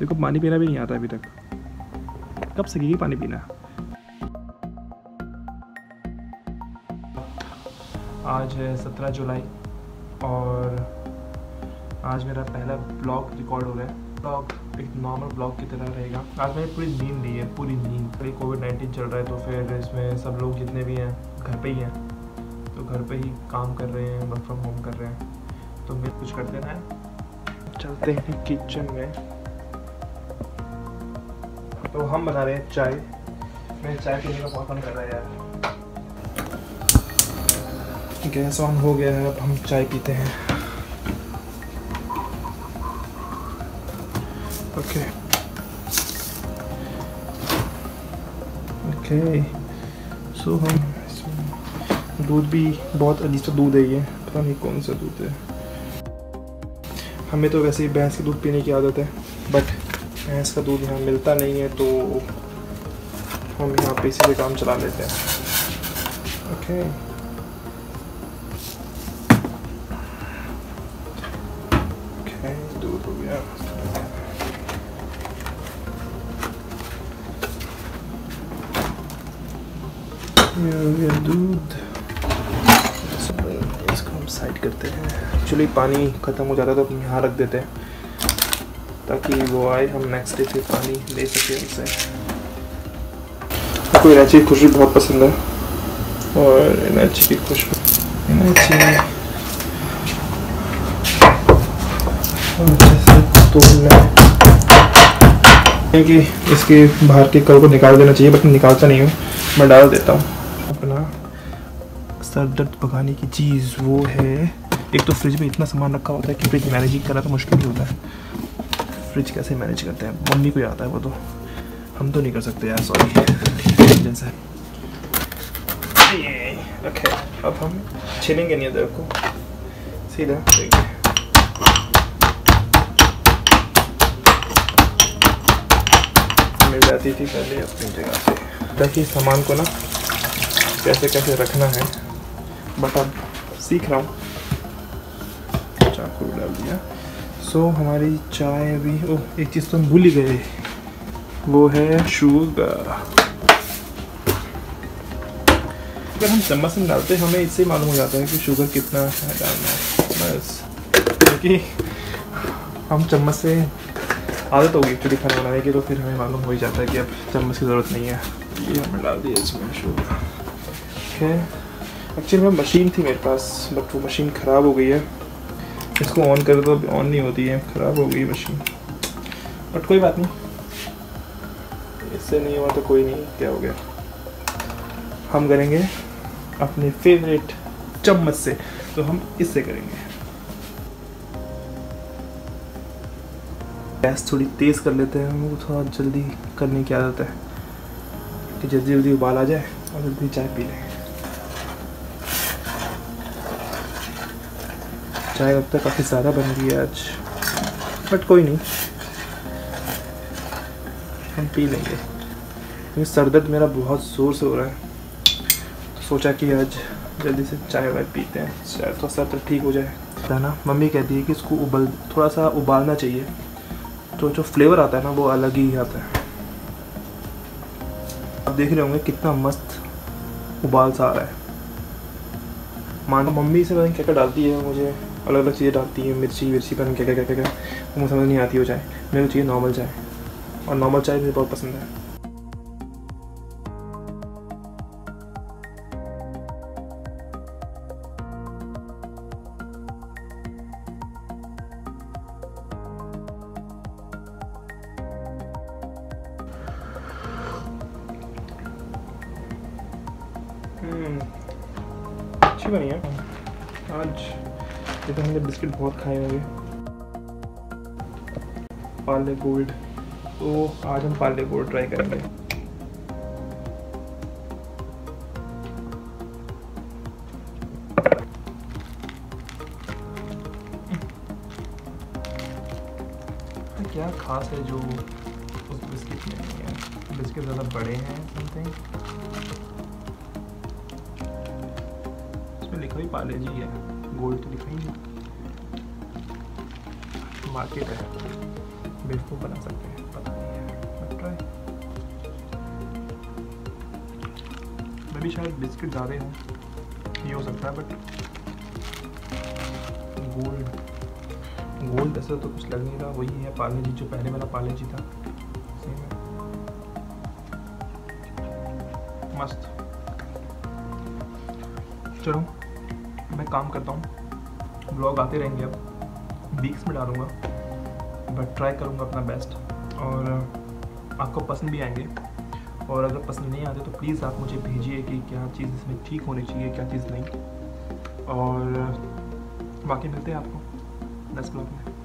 देखो पानी पीना भी नहीं आता अभी तक, कब सीखेगी पानी पीना। आज है 17 जुलाई और आज मेरा पहला ब्लॉग रिकॉर्ड हो रहा है। ब्लॉग एक नॉर्मल ब्लॉग की तरह रहेगा। आज मैंने पूरी नींद ली है, पूरी नींद। फिर कोविड-19 चल रहा है तो फिर इसमें सब लोग जितने भी हैं घर पे ही हैं, तो घर पे ही काम कर रहे हैं, वर्क फ्रॉम होम कर रहे हैं। तो मैं कुछ करते ना, चलते हैं किचन में। तो हम बना रहे हैं चाय। मैं चाय पीने का बहुत मन कर रहा है यार। गैस ऑन हो गया है, अब हम चाय पीते हैं। ओके सो हम दूध भी बहुत अजीब सा दूध है, ये पता नहीं कौन सा दूध है। हमें तो वैसे ही भैंस के दूध पीने की आदत है, बट भैंस का दूध यहाँ मिलता नहीं है तो हम यहाँ पे इसी से काम चला लेते हैं। ओके दूध हो गया। दूध इसको हम साइड करते हैं। एक्चुअली पानी ख़त्म हो जाता है तो हम यहाँ रख देते हैं ताकि वो आए, हम नेक्स्ट डे से पानी ले सकें उससे। को इलायची की खुशबू बहुत पसंद है और इलायची की खुशबू कि इसके बाहर के कल को निकाल देना चाहिए, बट मैं निकालता नहीं हूँ, मैं डाल देता हूँ। अपना सर दर्द भगाने की चीज़ वो है, एक तो फ्रिज में इतना सामान रखा होता है कि फ्रिज मैनेज करना तो मुश्किल ही होता है। फ्रिज कैसे मैनेज करते हैं मम्मी को आता है, वो तो हम तो नहीं कर सकते यार, सॉरी। जैसे ओके अब हम छीलेंगे नहीं अदरक को, सीधा देंगे। मिल जाती थी पहले अपनी जगह से, ताकि सामान को ना कैसे कैसे रखना है, बट अब सीख रहा हूँ। चाकू डाल दिया। सो हमारी चाय अभी, ओह एक चीज़ तो हम भूल ही गए, वो है शुगर। अगर हम चम्मच से डालते हैं हमें इससे मालूम हो जाता है कि शुगर कितना है डालना है, बस। क्योंकि हम चम्मच से आदत होगी एक्चुअली खाना बनाने की, तो फिर हमें मालूम हो ही जाता है कि अब चम्मच की ज़रूरत नहीं है। ये हमने डाल दिया इसमें शुगर। ओके एक्चुअली में मशीन थी मेरे पास, बट वो मशीन ख़राब हो गई है। इसको ऑन कर दो, ऑन नहीं होती है, ख़राब हो गई मशीन, बट कोई बात नहीं, इससे नहीं हुआ तो कोई नहीं, क्या हो गया। हम करेंगे अपने फेवरेट चम्मच से, तो हम इससे करेंगे। गैस थोड़ी तेज़ कर लेते हैं, हमको थोड़ा जल्दी करने की आदत है कि जल्दी जल्दी उबाल आ जाए और जल्दी चाय पी लें। चाय अब तक काफ़ी ज़्यादा बन गई है आज, बट कोई नहीं, हम पी लेंगे। क्योंकि सर दर्द मेरा बहुत ज़ोर से हो रहा है, तो सोचा कि आज जल्दी से चाय वाय पीते हैं, शायद थोड़ा सर दर्द ठीक हो जाए। है ना, मम्मी कहती है कि इसको थोड़ा सा उबालना चाहिए, तो जो फ्लेवर आता है ना वो अलग ही आता है। आप देख रहे होंगे कितना मस्त उबाल सा आ रहा है। मानो मम्मी से मैंने क्या क्या डालती है, मुझे अलग अलग चीज़ें डालती है, मिर्ची पर क्या क्या क्या क्या, वो मुझे समझ नहीं आती वो चाय। मेरे को चाहिए नॉर्मल चाय, और नॉर्मल चाय मुझे बहुत पसंद है। अच्छी बनी है आज। ये तो हमने बिस्किट बहुत खाए होंगे, पार्ले गोल्ड, तो आज हम पार्ले गोल्ड ट्राई करेंगे। क्या खास है जो उस बिस्किट में नहीं है? बिस्किट ज़्यादा बड़े हैं समथिंग। इसमें लिखा ही पार्ले जी है, गोल्ड तो लिखा ही नहीं। मार्केट है। बेवकूफ़ बना सकते हैं, पता नहीं है, बट ट्राई। मैं भी शायद बिस्किट ज़्यादा हूँ, ये हो सकता है, बट गोल्ड ऐसा तो कुछ लग नहीं रहा। वही है पार्ले जी, जो पहले वाला पार्ले जी था, सेम है, मस्त। चलो मैं काम करता हूँ, ब्लॉग आते रहेंगे, अब वीक्स में डालूँगा, बट ट्राई करूँगा अपना बेस्ट, और आपको पसंद भी आएंगे। और अगर पसंद नहीं आते तो प्लीज़ आप मुझे भेजिए कि क्या चीज़ इसमें ठीक होनी चाहिए, क्या चीज़ नहीं। और बाकी मिलते हैं आपको नेक्स्ट ब्लॉग में।